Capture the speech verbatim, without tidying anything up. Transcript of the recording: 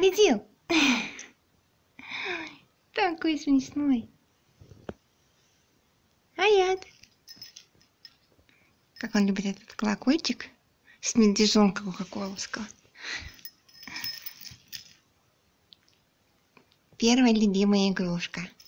победил! Такой смешной. Аят. Как он любит этот колокольчик с медвежонка кока-коловского. Первая любимая игрушка.